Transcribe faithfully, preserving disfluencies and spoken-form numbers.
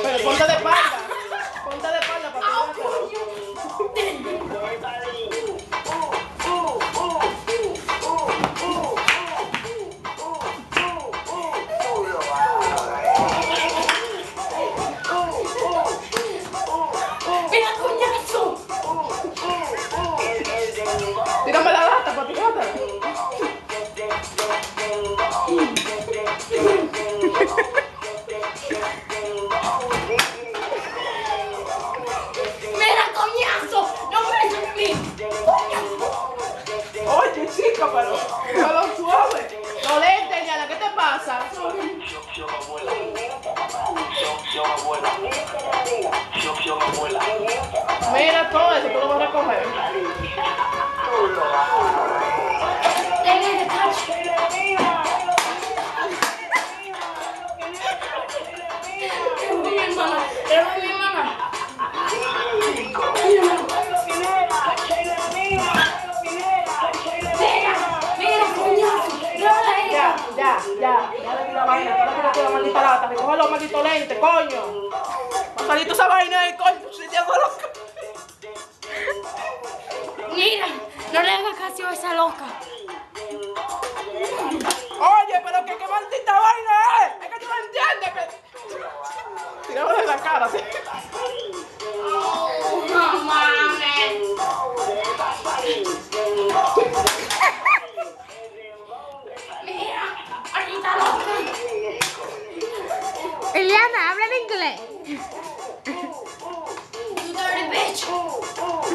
Pero ponte de espalda. Ponte de espalda para que ¡Mira, coñazo! tírame la lata, paticota. ¡Mira, coñazo! ¡No me dejes a mí! Oye, chica, pero, pero suave. No lentes, Diana, ¿qué te pasa? Mira todo eso, tú lo vas a recoger. Ten ese cacho. Es mi hermana, es mi hermana. Mira, mira, coñazo. Graba Ya, ella. ya, ya. Ya le tira vaina, ya le tira la maldita lata. Recoge los malditos lentes, coño. Va a salir toda esa vaina ahí, coño. Si te hago loca. Mira, no le hagas caso a esa loca. Oye, pero que qué maldita vaina es. Es que tú no entiendes que... Tirámosle en la cara, sí. No mames. Mira, ahorita loca. Eliana, habla en inglés. You dirty bitch.